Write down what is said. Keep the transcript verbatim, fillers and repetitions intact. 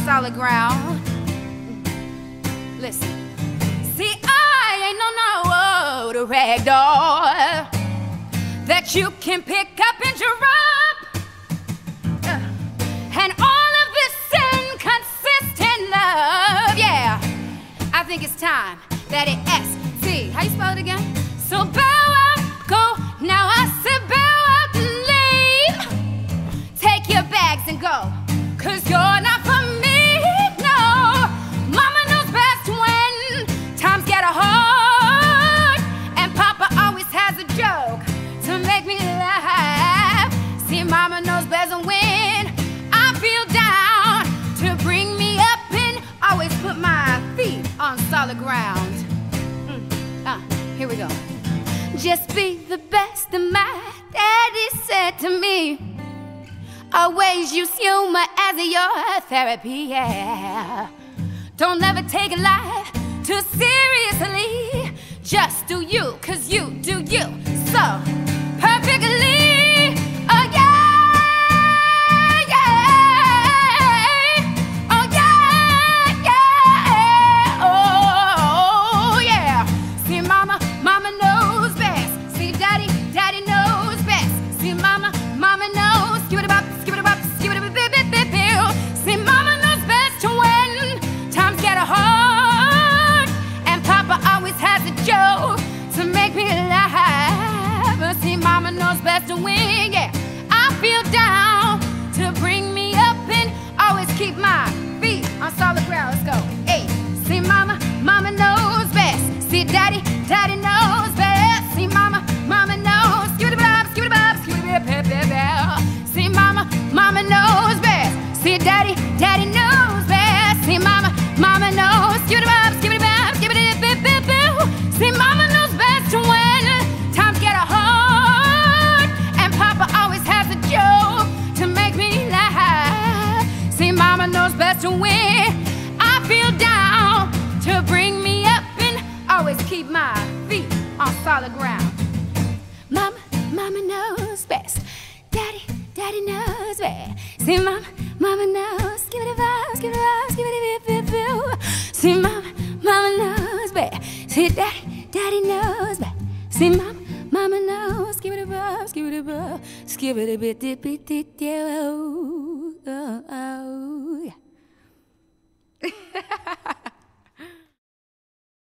solid ground. Listen. See, I ain't no no the rag doll that you can pick up and drop. Uh, and all of this inconsistent love, yeah. I think it's time that it S T. How you spell it again? So bow up, go. Now I said bow up and leave. Take your bags and go, 'cause you're not for me, no. Mama knows best when times get hard, and Papa always has a joke to make me laugh. See, Mama knows best when I feel down, to bring me up and always put my feet on solid ground. Mm. Uh, here we go. Just be the best that my daddy said to me. Always use humor as your therapy, yeah. Don't ever take life too seriously. Just do you, 'cause you do you so perfectly. Oh yeah, yeah. Oh yeah, yeah. Oh yeah. See, mama, mama knows best. See, daddy, daddy knows best. See, mama, mama knows. Give it a bop, give it a bop, give it a bip, bip, bip, bip, bip. See, mama knows best when times get hard, and Papa always has a joke to make me laugh. But see, mama knows best to win, yeah. I feel down, to bring me up and always keep my feet on solid ground. Let's go. Hey, see, mama, mama knows best. See, daddy, daddy knows best. See, mama, mama knows. Give it a bop, give it a bop, give it a bip, bip, bip. See, mama, mama knows best. See, daddy, daddy knows best. See, mama, mama knows. Give it a bop, give it a bop, give it a bip, bip, bip. See, mama knows best when times get hard, and Papa always has a joke to make me laugh. See, mama knows best when I feel down, to bring me up and always keep my feet on solid ground. Mama, mama knows best. Daddy, daddy knows best. See, mama, mama knows. Give it a buzz, give it a buzz, give it a bip, bip, bip. See, mama, mama knows best. See, daddy, daddy knows best. See, mama, mama knows. Give it a buzz, give it a buzz, give it a bit, bit, bit, bit, yeah. Oh, oh, oh, yeah.